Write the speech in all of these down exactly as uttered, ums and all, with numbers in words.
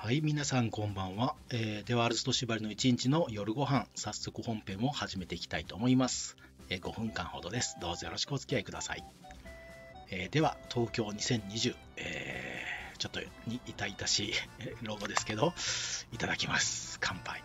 はい、皆さんこんばんは。えーでは、アルスト縛りのいちにちの夜ご飯、早速本編を始めていきたいと思います。えーごふんかんほどです。どうぞよろしくお付き合いください。えーでは、東京にせんにじゅう、えーちょっとに痛々しいロゴですけど、いただきます。乾杯。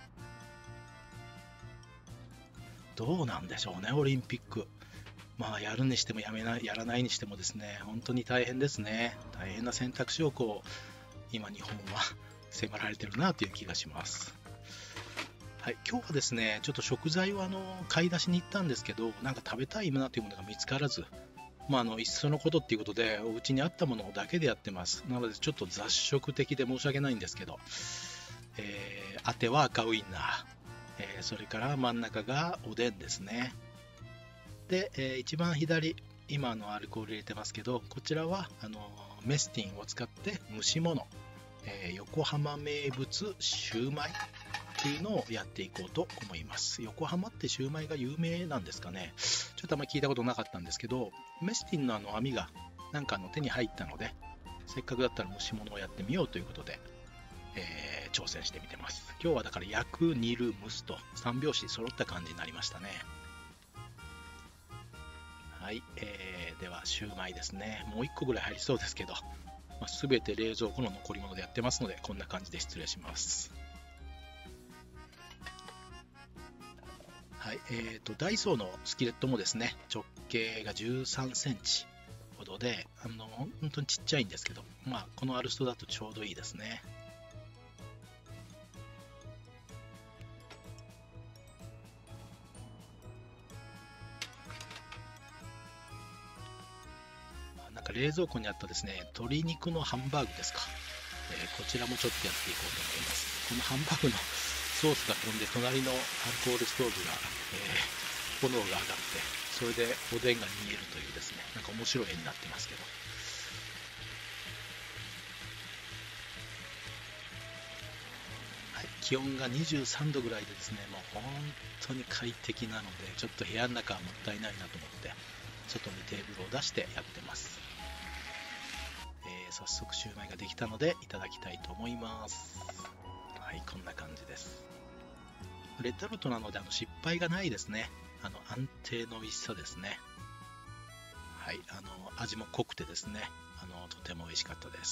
どうなんでしょうね、オリンピック。まあ、やるにしてもやめない、やらないにしてもですね、本当に大変ですね。大変な選択肢をこう、今日本は迫られてるなという気がします。はい、今日はですね、ちょっと食材をあの買い出しに行ったんですけど、なんか食べたいなというものが見つからず、まあ、あのいっそのことっていうことで、お家にあったものだけでやってます。なので、ちょっと雑食的で申し訳ないんですけど、えー、あては赤ウインナー、えーそれから真ん中がおでんですね。で、えー一番左、今のアルコール入れてますけど、こちらはあのメスティンを使って蒸し物、えー横浜名物シューマイっていうのをやっていこうと思います。横浜ってシューマイが有名なんですかね。ちょっとあんまり聞いたことなかったんですけど、メスティンのあの網がなんかあの手に入ったので、せっかくだったら蒸し物をやってみようということで、えー挑戦してみてます。今日はだから焼く、煮る、蒸すとさん拍子揃った感じになりましたね。はい、えーではシューマイですね。もういっこぐらい入りそうですけど、まあ、全て冷蔵庫の残り物でやってますので、こんな感じで失礼します。はい、えーと、ダイソーのスキレットもですね、直径がじゅうさんセンチほどで、あの、本当にちっちゃいんですけど、まあ、このアルストだとちょうどいいですね。なんか冷蔵庫にあったですね、鶏肉のハンバーグですか。えーこちらもちょっとやっていこうと思います。このハンバーグのソースが飛んで、隣のアルコールストーブが、えー炎が上がって、それでおでんが煮えるというですね、なんか面白い絵になってますけど、はい、気温がにじゅうさんどぐらいでですね、もう本当に快適なので、ちょっと部屋の中はもったいないなと思って、外にテーブルを出してやってます。えー早速シューマイができたのでいただきたいと思います。はい、こんな感じです。レトルトなのであの失敗がないですね。あの安定の美味しさですね。はい、あの味も濃くてですね、あのとても美味しかったです。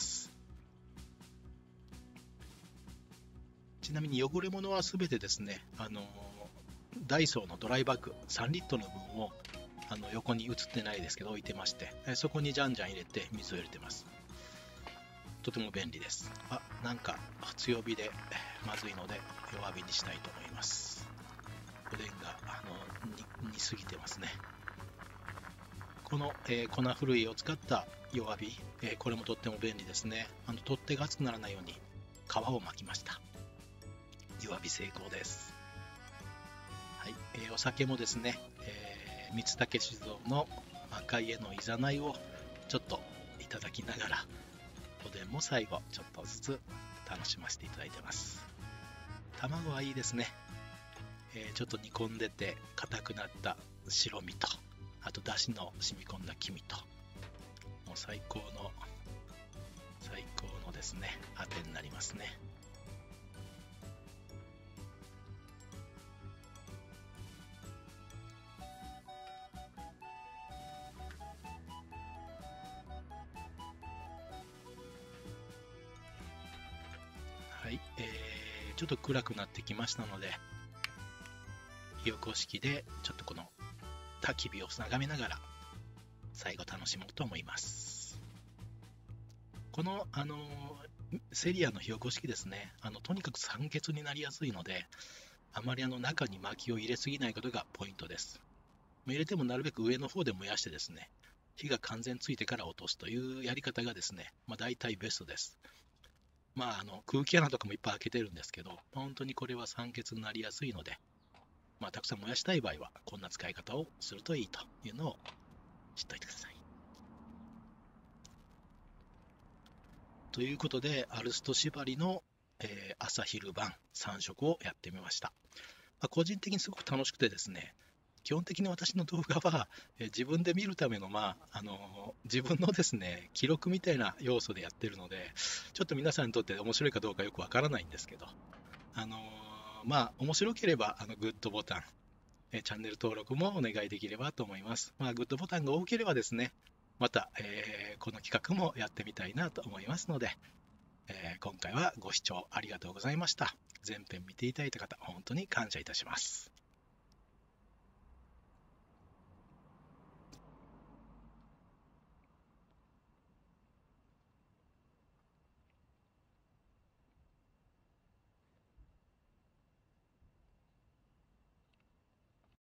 ちなみに汚れ物はすべてですね、あのダイソーのドライバッグさんリットルの分をあの横に映ってないですけど置いてまして、そこにじゃんじゃん入れて水を入れてます。とても便利です。あ、なんか強火でまずいので弱火にしたいと思います。おでんがあの煮煮すぎてますね。この、えー粉ふるいを使った弱火、えーこれもとっても便利ですね。あの取っ手が熱くならないように皮を巻きました。弱火成功です。はい、えーお酒もですね、えー、三竹酒造の赤い絵のいざないをちょっといただきながら、おでんも最後ちょっとずつ楽しませていただいてます。卵はいいですね。えーちょっと煮込んでて硬くなった白身と、あとだしの染み込んだ黄身と、もう最高の最高のですねあてになりますね。はい、えー、ちょっと暗くなってきましたので、火起こし器でちょっとこの焚き火を眺めながら最後楽しもうと思います。この、あのセリアの火起こし器ですね、あのとにかく酸欠になりやすいので、あまりあの中に薪を入れすぎないことがポイントです。入れてもなるべく上の方で燃やしてですね、火が完全ついてから落とすというやり方がですね、まあ、大体ベストです。まあ、あの空気穴とかもいっぱい開けてるんですけど、本当にこれは酸欠になりやすいので、まあ、たくさん燃やしたい場合はこんな使い方をするといいというのを知っておいてください。ということで、アルスト縛りの、えー朝昼晩さん食をやってみました。まあ、個人的にすごく楽しくてですね、 基本的に私の動画は、えー自分で見るための、まあ、あのー自分のですね、記録みたいな要素でやってるので、ちょっと皆さんにとって面白いかどうかよくわからないんですけど、あのーまあ、面白ければ、あの、グッドボタン、えーチャンネル登録もお願いできればと思います。まあ、グッドボタンが多ければですね、また、えーこの企画もやってみたいなと思いますので、えー今回はご視聴ありがとうございました。前編見ていただいた方、本当に感謝いたします。